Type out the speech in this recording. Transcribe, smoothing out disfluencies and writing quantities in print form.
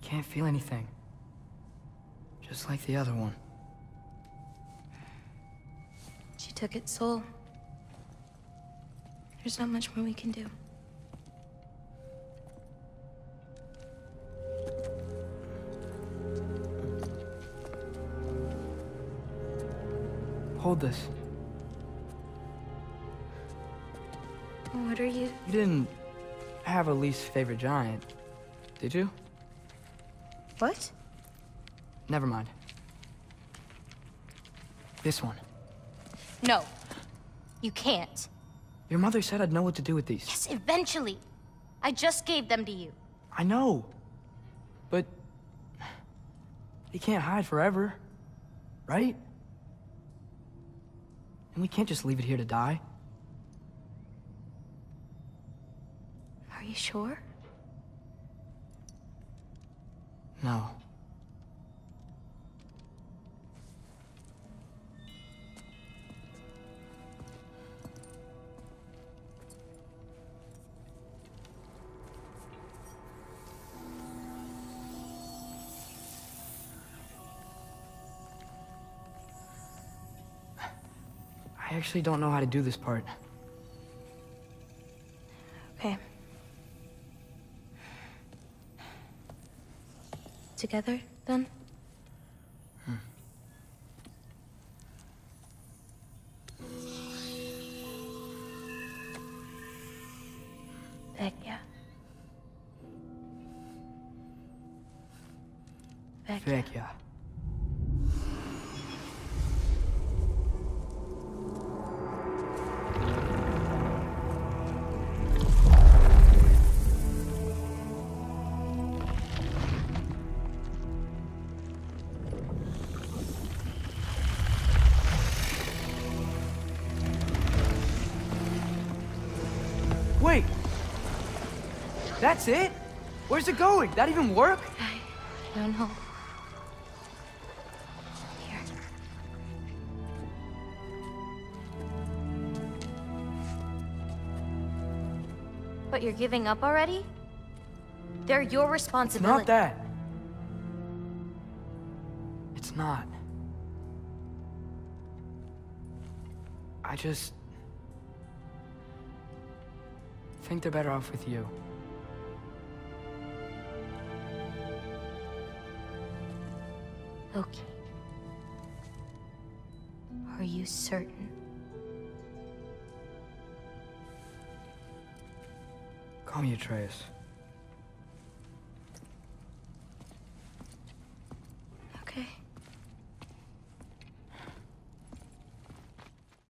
can't feel anything. Just like the other one. She took its soul. There's not much more we can do. Hold this. What are you? You didn't have a least favorite giant, did you? What? Never mind. This one. No. You can't. Your mother said I'd know what to do with these. Yes, eventually. I just gave them to you. I know. But... he can't hide forever. Right? And we can't just leave it here to die. Are you sure? No. I actually don't know how to do this part. Okay. Together, then? Vecchia. Vecchia. Wait! That's it? Where's it going? That even work? I don't know. Here. But you're giving up already? They're your responsibility. It's not that. It's not. I just... think they're better off with you. Okay. Are you certain? Call me Atreus.